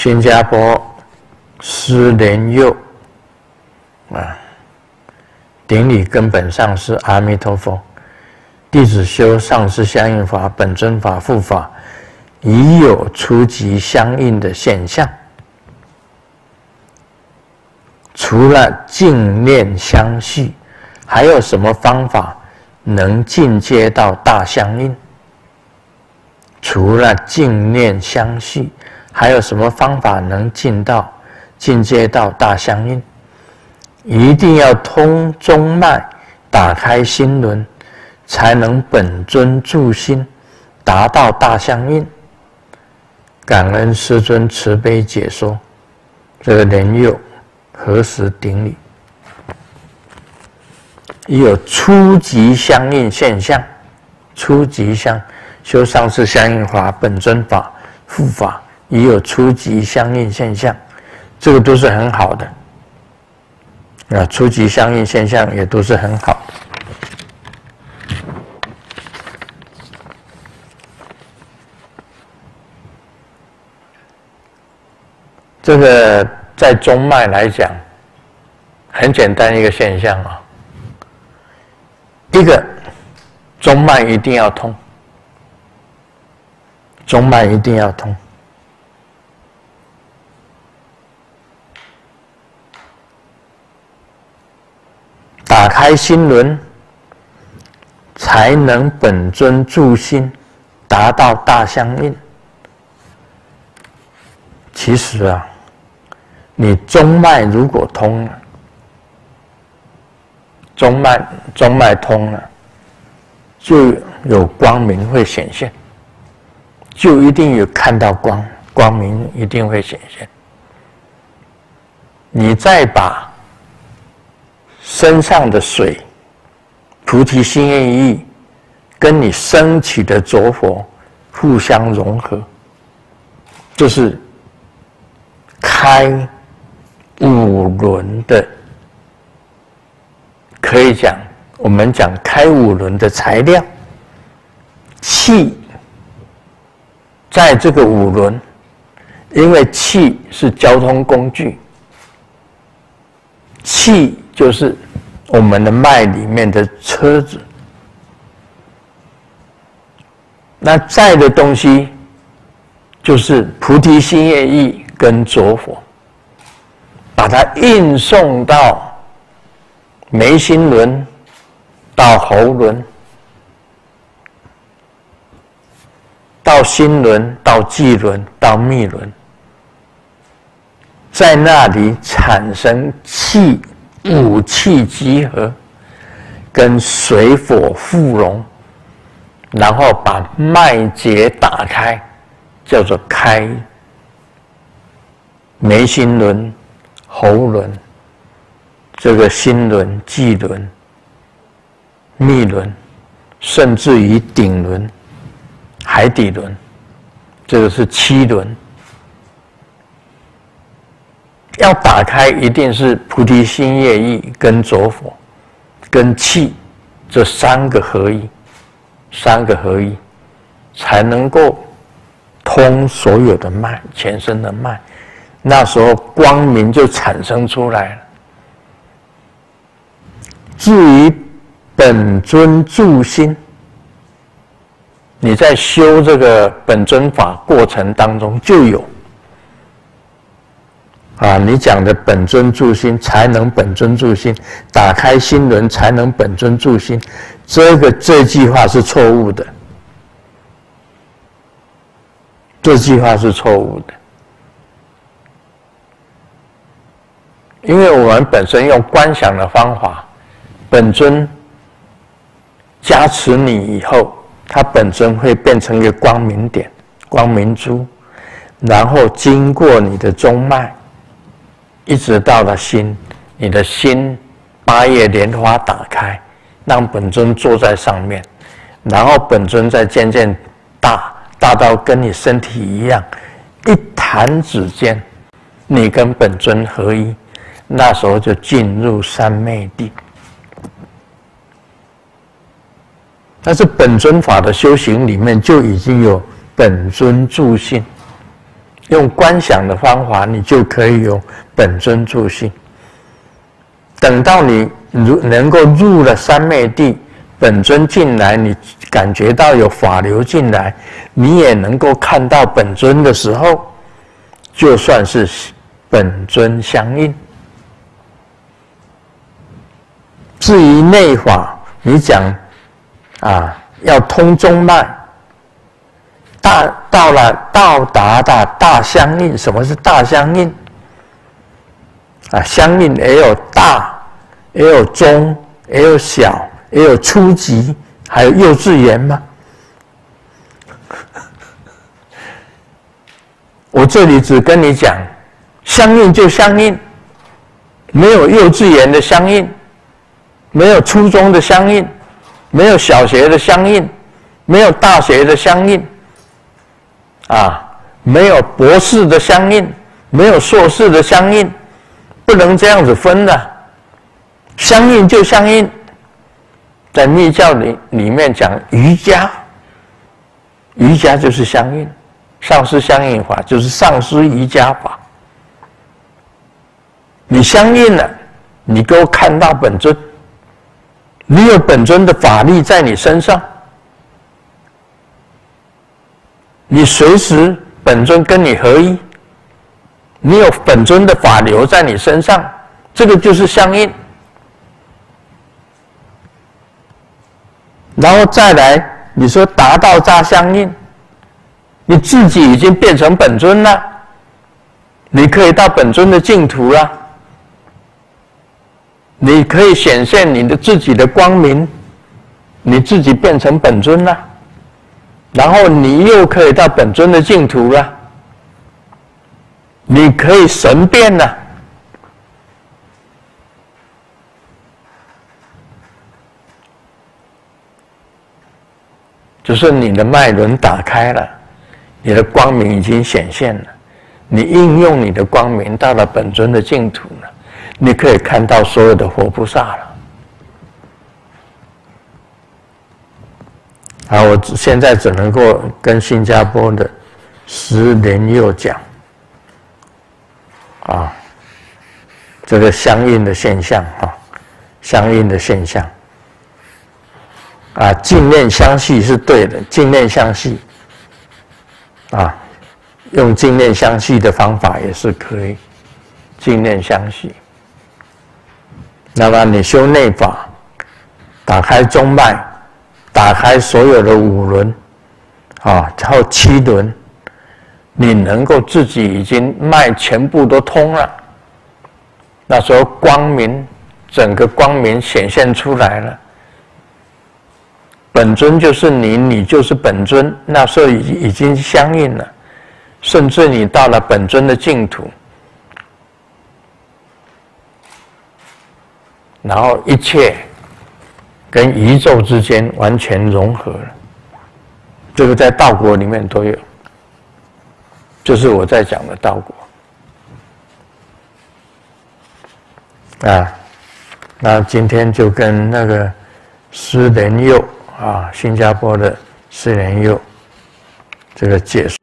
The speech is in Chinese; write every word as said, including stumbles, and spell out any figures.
新加坡施莲佑啊，顶礼根本上师阿弥陀佛，弟子修上师相应法、本尊法、护法，已有初级相应的现象。除了净念相续，还有什么方法能进阶到大相应？除了净念相续，还有什么方法能进到进阶到大相应？一定要通中脉，打开心轮，才能本尊助心，达到大相应。感恩师尊慈悲解说，这个莲佑何时顶礼？已有初级相应现象，初级相修上师相应法、本尊法、护法，已有初级相应现象，这个都是很好的啊。初级相应现象也都是很好的。这个在中脉来讲，很简单一个现象啊。一个中脉一定要通，中脉一定要通。打开心轮，才能本尊助心，达到大相应。其实啊，你中脉如果通了，中脉中脉通了，就有光明会显现，就一定有看到光，光明一定会显现。你再把身上的水、菩提心愿意跟你升起的浊火互相融合，就是开五轮的，可以讲，我们讲开五轮的材料，气在这个五轮，因为气是交通工具，气就是我们的脉里面的车子，那在的东西就是菩提心愿意跟浊火，把它运送到眉心轮，到喉轮，到心轮，到际轮，到密轮，在那里产生气，五气集合，跟水火互融，然后把脉结打开，叫做开眉心轮、喉轮，这个心轮、际轮、密轮，甚至于顶轮、海底轮，这个是七轮。要打开，一定是菩提心业意跟浊火、跟气这三个合一，三个合一，才能够通所有的脉，全身的脉。那时候光明就产生出来了。至于本尊助心，你在修这个本尊法过程当中就有啊，你讲的本尊助心，才能本尊助心，打开心轮才能本尊助心，这个这句话是错误的，这句话是错误的，因为我们本身用观想的方法，本尊加持你以后，它本身会变成一个光明点、光明珠，然后经过你的中脉，一直到了心，你的心八叶莲花打开，让本尊坐在上面，然后本尊再渐渐大，大到跟你身体一样，一弹指间，你跟本尊合一，那时候就进入三昧地。但是本尊法的修行里面就已经有本尊助心， 用观想的方法，你就可以有本尊助性。等到你如能够入了三昧地，本尊进来，你感觉到有法流进来，你也能够看到本尊的时候，就算是本尊相应。至于内法，你讲啊，要通中脉，大到了到达的大相应。什么是大相应？啊，相应也有大，也有中，也有小，也有初级，还有幼稚园吗？我这里只跟你讲，相应就相应，没有幼稚园的相应，没有初中的相应，没有小学的相应，没有大学的相应，啊，没有博士的相应，没有硕士的相应，不能这样子分的。相应就相应，在密教里里面讲瑜伽，瑜伽就是相应，上师相应法就是上师瑜伽法。你相应了，你给我看到本尊，你有本尊的法力在你身上，你随时本尊跟你合一，你有本尊的法流在你身上，这个就是相应。然后再来，你说达到大相应，你自己已经变成本尊了，你可以到本尊的净土了，你可以显现你的自己的光明，你自己变成本尊了，然后你又可以到本尊的净土了，你可以神变了。就是你的脉轮打开了，你的光明已经显现了，你应用你的光明到了本尊的净土了，你可以看到所有的活菩萨了。啊，我现在只能够跟新加坡的石莲佑讲，啊，这个相应的现象啊，相应的现象。啊，净念相续是对的，净念相续，啊，用净念相续的方法也是可以，净念相续。那么你修内法，打开中脉，打开所有的五轮，啊，然后七轮，你能够自己已经脉全部都通了，那时候光明，整个光明显现出来了。本尊就是你，你就是本尊，那时候已已经相应了，甚至你到了本尊的净土，然后一切跟宇宙之间完全融合了。这个在道果里面都有，就是我在讲的道果啊。那今天就跟那个施莲佑啊，新加坡的施莲佑这个解说。